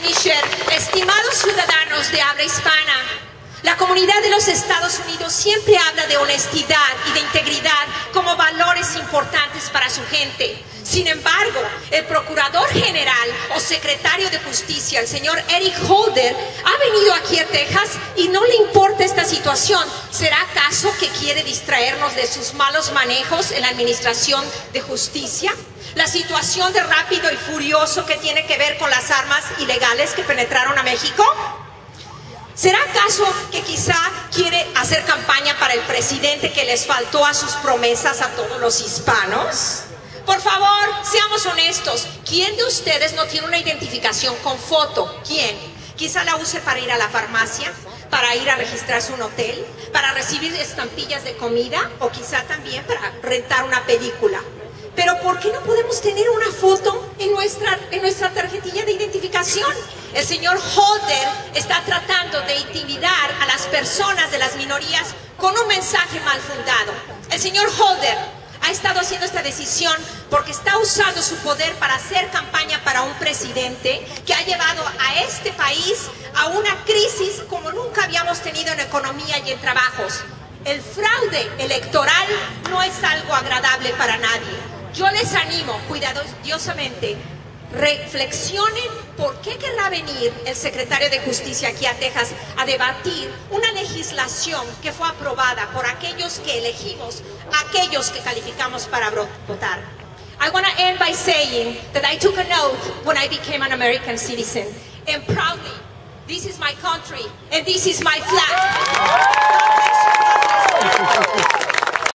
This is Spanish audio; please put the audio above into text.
Michelle, estimados ciudadanos de habla hispana, la comunidad de los Estados Unidos siempre habla de honestidad y de integridad como valores importantes para su gente. Sin embargo, el Procurador General o Secretario de Justicia, el señor Eric Holder, ha venido aquí a Texas y no le importa esta situación. ¿Será acaso que quiere distraernos de sus malos manejos en la administración de justicia? La situación de Rápido y Furioso que tiene que ver con las armas ilegales que penetraron a México. ¿Será acaso que quizá quiere hacer campaña para el presidente que les faltó a sus promesas a todos los hispanos? Por favor, seamos honestos. ¿Quién de ustedes no tiene una identificación con foto? ¿Quién? Quizá la use para ir a la farmacia, para ir a registrarse un hotel, para recibir estampillas de comida o quizá también para rentar una película. Pero ¿por qué no podemos tener una foto en nuestra tarjetilla de identificación? El señor Holder está tratando de intimidar a las personas de las minorías con un mensaje mal fundado. El señor Holder ha estado haciendo esta decisión porque está usando su poder para hacer campaña para un presidente que ha llevado a este país a una crisis como nunca habíamos tenido en economía y en trabajos. El fraude electoral no es algo agradable para nadie. Yo les animo cuidadosamente, reflexionen por qué querrá venir el secretario de Justicia aquí a Texas a debatir una legislación que fue aprobada por aquellos que elegimos, aquellos que calificamos para votar. I want to end by saying that I took an oath when I became an American citizen, and proudly, this is my country and this is my flag. God bless you. God bless you.